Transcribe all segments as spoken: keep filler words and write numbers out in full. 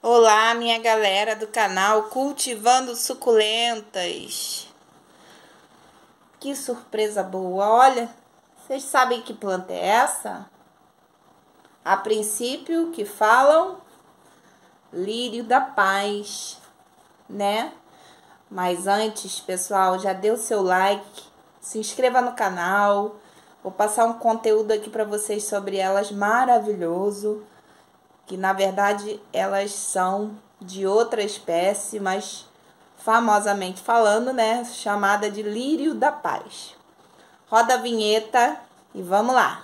Olá, minha galera do canal Cultivando Suculentas. Que surpresa boa, olha. Vocês sabem que planta é essa? A princípio, que falam lírio da paz, né? Mas antes, pessoal, já deu seu like, se inscreva no canal. Vou passar um conteúdo aqui para vocês sobre elas maravilhoso. Que na verdade elas são de outra espécie, mas famosamente falando, né, chamada de lírio da paz. Roda a vinheta e vamos lá.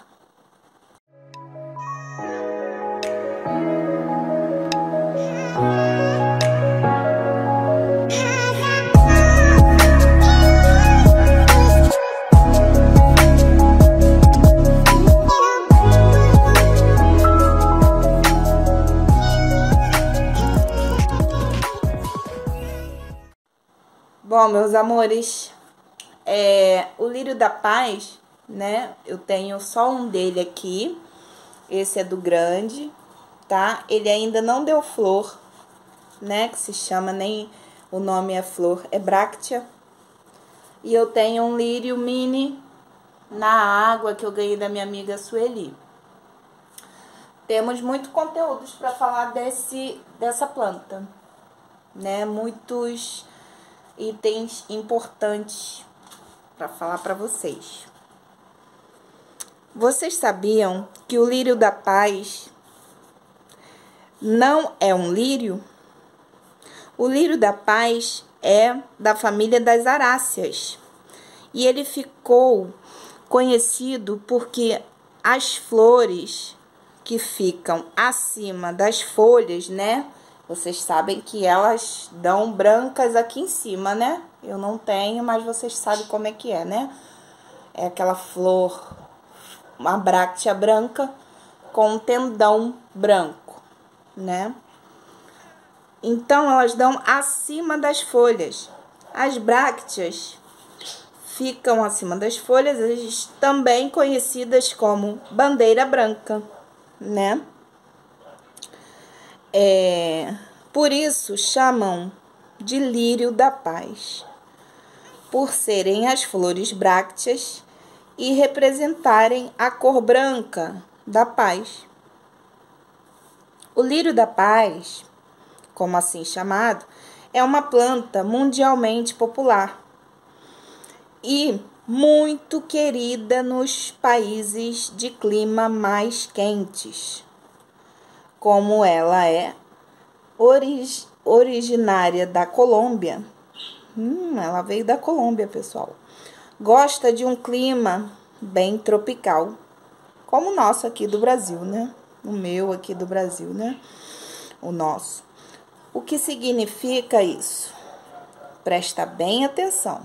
Bom, meus amores, é, o lírio da paz, né, eu tenho só um dele aqui, esse é do grande, tá? Ele ainda não deu flor, né, que se chama, nem o nome é flor, é bráctea. E eu tenho um lírio mini na água que eu ganhei da minha amiga Sueli. Temos muito conteúdos para falar desse, dessa planta, né, muitos itens importantes para falar para vocês. Vocês sabiam que o lírio da paz não é um lírio? O lírio da paz é da família das aráceas. E ele ficou conhecido porque as flores que ficam acima das folhas, né? Vocês sabem que elas dão brancas aqui em cima, né? Eu não tenho, mas vocês sabem como é que é, né? É aquela flor, uma bráctea branca com um tendão branco, né? Então, elas dão acima das folhas. As brácteas ficam acima das folhas, também conhecidas como bandeira branca, né? É, por isso chamam de lírio da paz, por serem as flores brácteas e representarem a cor branca da paz. O lírio da paz, como assim chamado, é uma planta mundialmente popular e muito querida nos países de clima mais quentes. Como ela é orig, originária da Colômbia, hum, ela veio da Colômbia, pessoal. Gosta de um clima bem tropical, como o nosso aqui do Brasil, né? O meu aqui do Brasil, né? O nosso. O que significa isso? Presta bem atenção.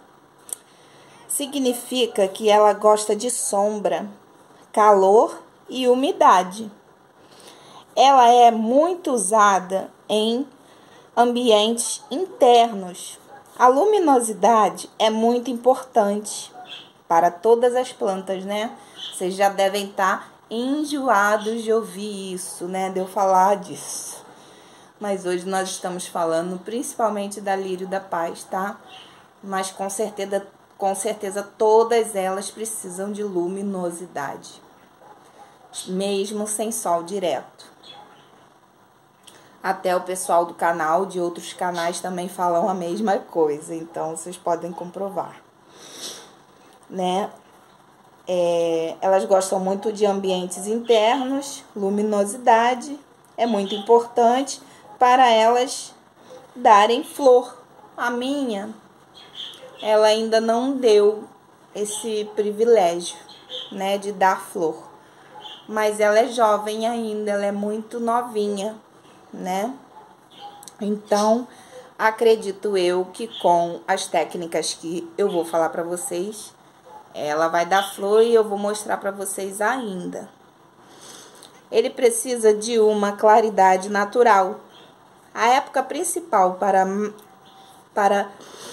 Significa que ela gosta de sombra, calor e umidade. Ela é muito usada em ambientes internos. A luminosidade é muito importante para todas as plantas, né? Vocês já devem estar enjoados de ouvir isso, né? De eu falar disso. Mas hoje nós estamos falando principalmente da lírio da paz, tá? Mas com certeza, com certeza todas elas precisam de luminosidade, mesmo sem sol direto. Até o pessoal do canal, de outros canais, também falam a mesma coisa. Então, vocês podem comprovar. Né? É, elas gostam muito de ambientes internos, luminosidade. É muito importante para elas darem flor. A minha, ela ainda não deu esse privilégio, né, de dar flor. Mas ela é jovem ainda, ela é muito novinha, né? Então, acredito eu que com as técnicas que eu vou falar para vocês, ela vai dar flor e eu vou mostrar para vocês ainda. Ele precisa de uma claridade natural. A época principal para, para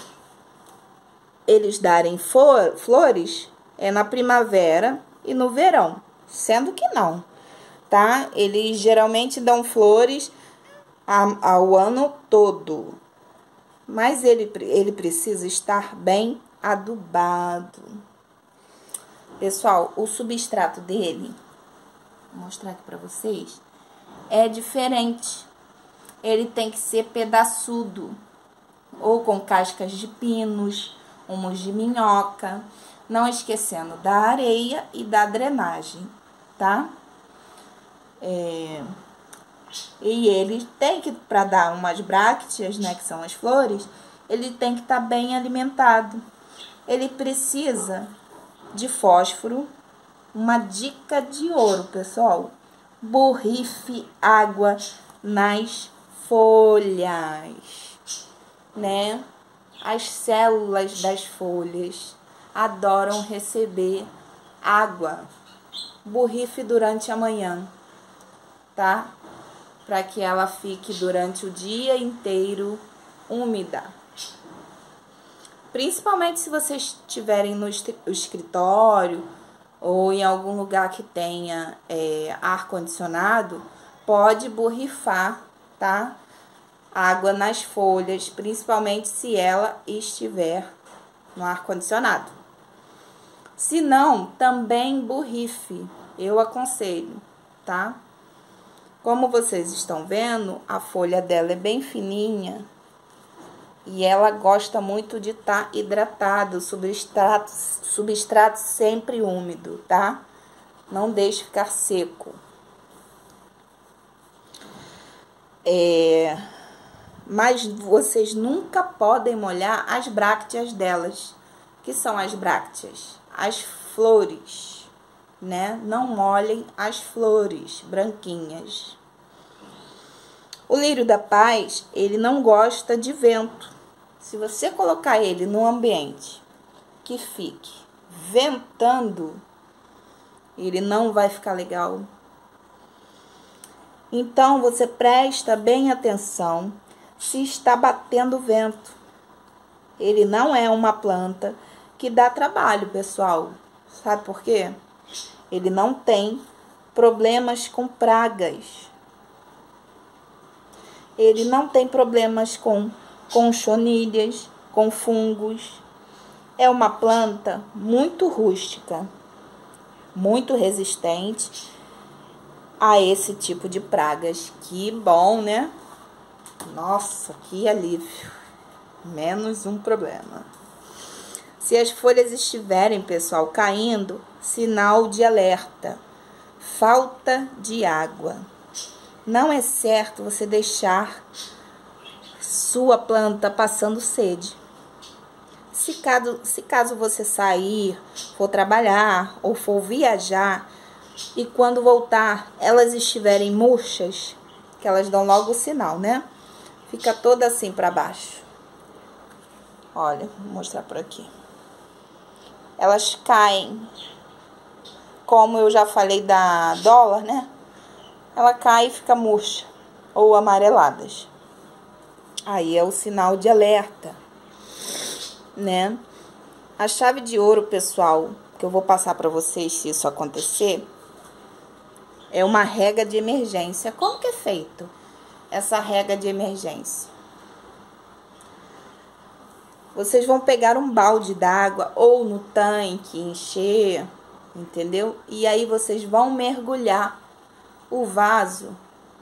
eles darem flor, flores é na primavera e no verão, sendo que não, tá? Eles geralmente dão flores ao ano todo. Mas ele, ele precisa estar bem adubado. Pessoal, o substrato dele, vou mostrar aqui para vocês, é diferente. Ele tem que ser pedaçudo, ou com cascas de pinos, humus de minhoca, não esquecendo da areia e da drenagem, tá? É... E ele tem que, para dar umas brácteas, né, que são as flores, ele tem que estar tá bem alimentado. Ele precisa de fósforo. Uma dica de ouro, pessoal: borrife água nas folhas, né? As células das folhas adoram receber água. Borrife durante a manhã, tá? Para que ela fique durante o dia inteiro úmida. Principalmente se vocês estiverem no escritório ou em algum lugar que tenha é, ar-condicionado, pode borrifar, tá? Água nas folhas, principalmente se ela estiver no ar-condicionado. Se não, também borrife, eu aconselho, tá? Como vocês estão vendo, a folha dela é bem fininha e ela gosta muito de estar tá hidratado, substrato, substrato sempre úmido, tá? Não deixe ficar seco. É... Mas vocês nunca podem molhar as brácteas delas. Que são as brácteas? As flores, né? Não molhem as flores branquinhas. O lírio da paz, ele não gosta de vento. Se você colocar ele num ambiente que fique ventando, ele não vai ficar legal. Então, você presta bem atenção se está batendo vento. Ele não é uma planta que dá trabalho, pessoal. Sabe por quê? Ele não tem problemas com pragas. Ele não tem problemas com conchonilhas, com fungos. É uma planta muito rústica, muito resistente a esse tipo de pragas. Que bom, né? Nossa, que alívio. Menos um problema. Se as folhas estiverem, pessoal, caindo, sinal de alerta. Falta de água. Não é certo você deixar sua planta passando sede. Se caso, se caso você sair, for trabalhar ou for viajar e quando voltar elas estiverem murchas, que elas dão logo o sinal, né? Fica toda assim para baixo. Olha, vou mostrar por aqui. Elas caem, como eu já falei da dólar, né? Ela cai e fica murcha ou amareladas. Aí é o sinal de alerta, né? A chave de ouro, pessoal, que eu vou passar para vocês se isso acontecer, é uma rega de emergência. Como que é feito essa rega de emergência? Vocês vão pegar um balde d'água ou no tanque, encher, entendeu? E aí vocês vão mergulhar o vaso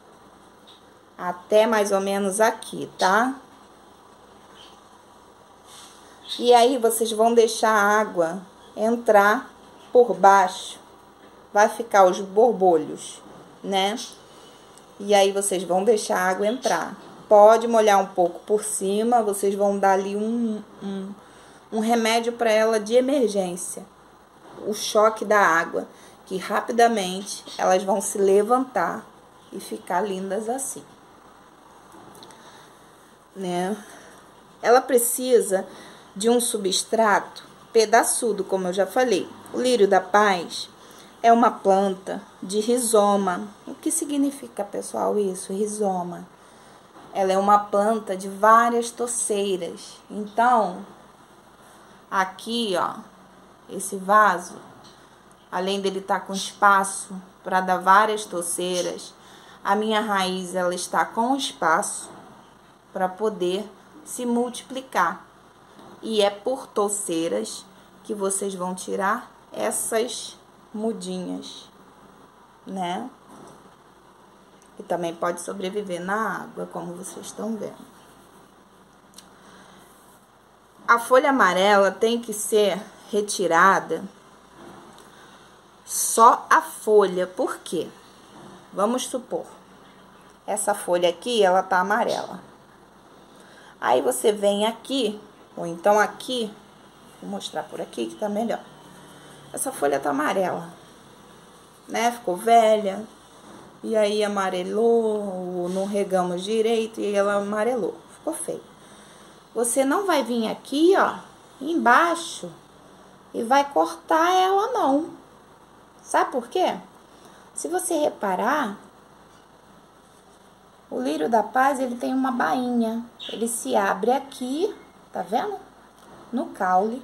até mais ou menos aqui, tá? E aí vocês vão deixar a água entrar por baixo. Vai ficar os borbulhos, né? E aí vocês vão deixar a água entrar. Pode molhar um pouco por cima, vocês vão dar ali um, um, um remédio para ela de emergência. O choque da água, que rapidamente elas vão se levantar e ficar lindas assim, né? Ela precisa de um substrato pedaçudo, como eu já falei. O lírio da paz é uma planta de rizoma. O que significa, pessoal, isso? Rizoma. Ela é uma planta de várias toceiras. Então, aqui, ó, esse vaso, além dele estar com espaço para dar várias toceiras, a minha raiz ela está com espaço para poder se multiplicar. E é por touceiras que vocês vão tirar essas mudinhas, né? E também pode sobreviver na água, como vocês estão vendo. A folha amarela tem que ser retirada só a folha. Por quê? Vamos supor, essa folha aqui, ela tá amarela. Aí você vem aqui, ou então aqui, vou mostrar por aqui que tá melhor. Essa folha tá amarela, né? Ficou velha, e aí amarelou, não regamos direito, e ela amarelou, ficou feio. Você não vai vir aqui, ó, embaixo, e vai cortar ela, não. Sabe por quê? Se você reparar, o lírio da paz, ele tem uma bainha. Ele se abre aqui, tá vendo? No caule.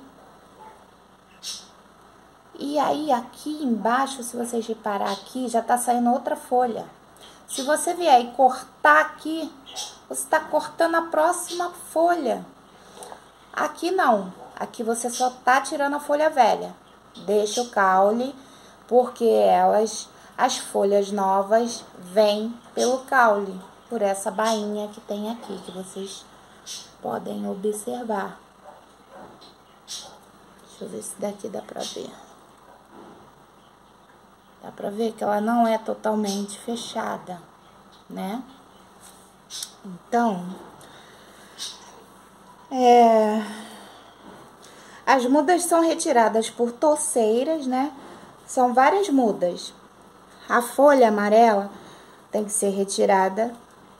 E aí, aqui embaixo, se vocês reparar aqui, já tá saindo outra folha. Se você vier e cortar aqui, você está cortando a próxima folha. Aqui não. Aqui você só tá tirando a folha velha. Deixa o caule, porque elas, as folhas novas, vêm pelo caule. Por essa bainha que tem aqui, que vocês podem observar. Deixa eu ver se daqui dá pra ver. Dá pra ver que ela não é totalmente fechada, né? Então, é, as mudas são retiradas por touceiras, né? São várias mudas. A folha amarela tem que ser retirada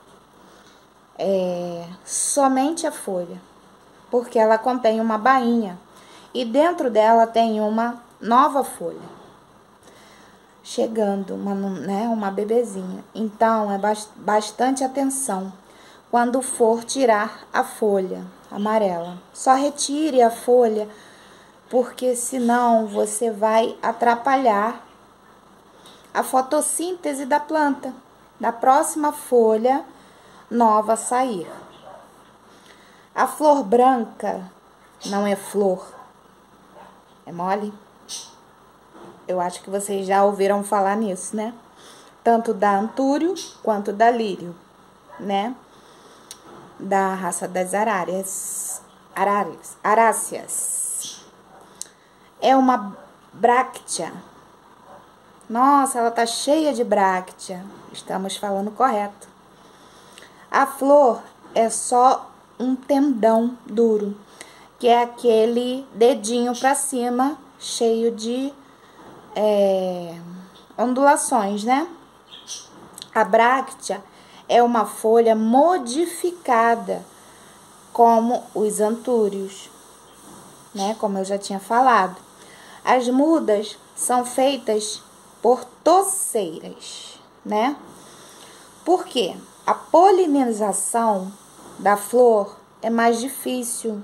é, somente a folha, porque ela contém uma bainha e dentro dela tem uma nova folha chegando, uma, né, uma bebezinha. Então, é bastante atenção quando for tirar a folha amarela. Só retire a folha, porque senão você vai atrapalhar a fotossíntese da planta, da próxima folha nova a sair. A flor branca não é flor, é mole? Eu acho que vocês já ouviram falar nisso, né? Tanto da antúrio quanto da lírio, né? Da raça das arárias, arárias, aráceas. É uma bráctea. Nossa, ela tá cheia de bráctea. Estamos falando correto. A flor é só um tendão duro, que é aquele dedinho para cima, cheio de É, ondulações, né? A bráctea é uma folha modificada, como os antúrios, né? Como eu já tinha falado. As mudas são feitas por touceiras, né? Por quê? A polinização da flor é mais difícil.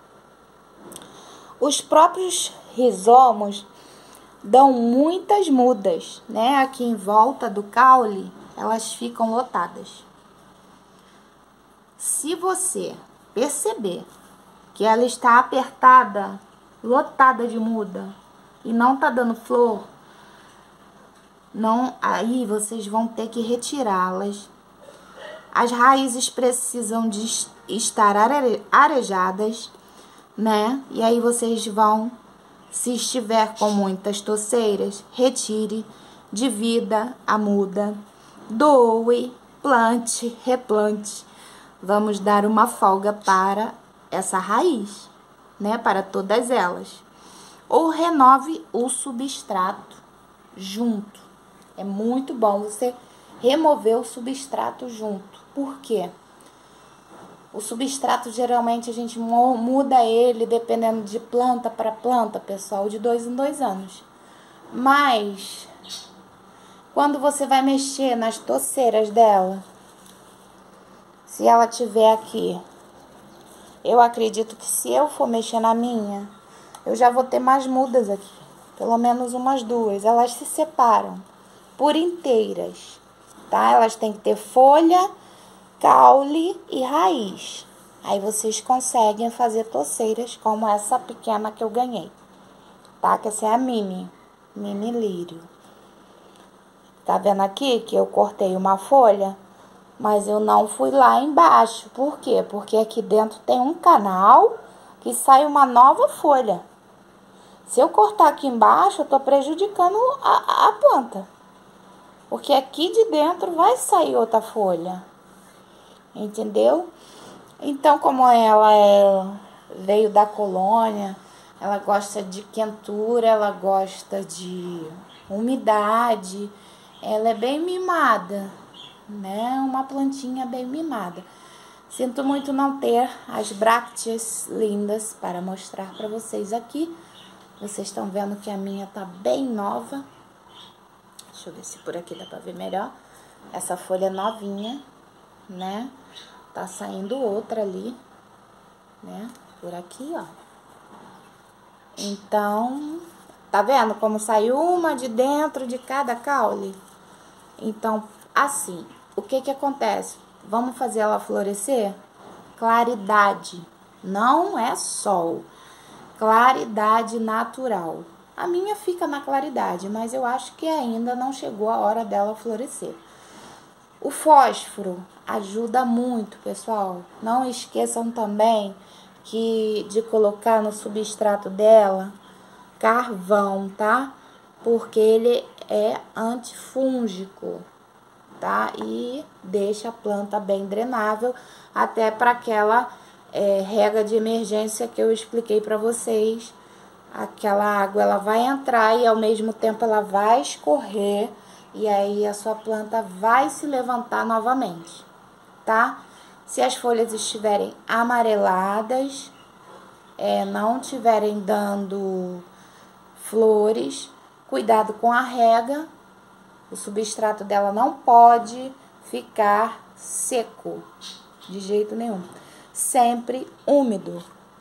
Os próprios rizomos dão muitas mudas, né? Aqui em volta do caule, elas ficam lotadas. Se você perceber que ela está apertada, lotada de muda e não tá dando flor, não, aí vocês vão ter que retirá-las. As raízes precisam de estar arejadas, né? E aí vocês vão, se estiver com muitas touceiras, retire, divida a muda, doe, plante, replante. Vamos dar uma folga para essa raiz, né? Para todas elas. Ou renove o substrato junto. É muito bom você remover o substrato junto. Por quê? O substrato, geralmente, a gente muda ele, dependendo de planta para planta, pessoal, de dois em dois anos. Mas, quando você vai mexer nas touceiras dela, se ela tiver aqui, eu acredito que se eu for mexer na minha, eu já vou ter mais mudas aqui. Pelo menos umas duas. Elas se separam por inteiras. tá? Elas têm que ter folha, caule e raiz. Aí vocês conseguem fazer toceiras como essa pequena que eu ganhei, tá? Que essa é a mini, mini lírio. Tá vendo aqui que eu cortei uma folha, mas eu não fui lá embaixo. Por quê? Porque aqui dentro tem um canal que sai uma nova folha. Se eu cortar aqui embaixo, eu tô prejudicando a, a planta. Porque aqui de dentro vai sair outra folha. Entendeu? Então, como ela é, veio da colônia, ela gosta de quentura, ela gosta de umidade, ela é bem mimada, né? Uma plantinha bem mimada. Sinto muito não ter as brácteas lindas para mostrar para vocês aqui. Vocês estão vendo que a minha tá bem nova. Deixa eu ver se por aqui dá pra ver melhor. Essa folha é novinha, né? Tá saindo outra ali, né? Por aqui, ó. Então, tá vendo como saiu uma de dentro de cada caule? Então, assim, o que que acontece? Vamos fazer ela florescer? Claridade, não é sol. Claridade natural. A minha fica na claridade, mas eu acho que ainda não chegou a hora dela florescer. O fósforo ajuda muito, pessoal. Não esqueçam também que de colocar no substrato dela carvão, tá? Porque ele é antifúngico, tá? E deixa a planta bem drenável, até para aquela é, rega de emergência que eu expliquei para vocês. Aquela água ela vai entrar e ao mesmo tempo ela vai escorrer e aí a sua planta vai se levantar novamente, tá? Se as folhas estiverem amareladas, é, não estiverem dando flores, cuidado com a rega. O substrato dela não pode ficar seco, de jeito nenhum. Sempre úmido.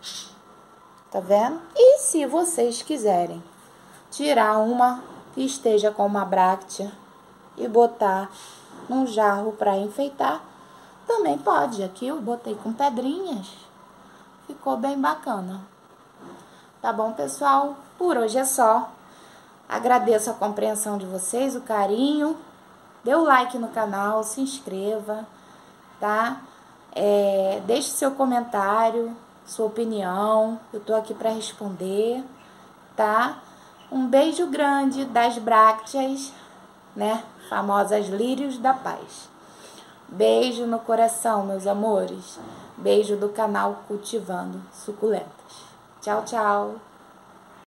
Tá vendo? E se vocês quiserem tirar uma que esteja com uma bráctea e botar num jarro para enfeitar, também pode. Aqui eu botei com pedrinhas. Ficou bem bacana. Tá bom, pessoal? Por hoje é só. Agradeço a compreensão de vocês, o carinho. Dê o like no canal, se inscreva, tá? É, deixe seu comentário, sua opinião. Eu tô aqui para responder, tá? Um beijo grande das brácteas, né? Famosas lírios da paz. Beijo no coração, meus amores. Beijo do canal Cultivando Suculentas. Tchau, tchau.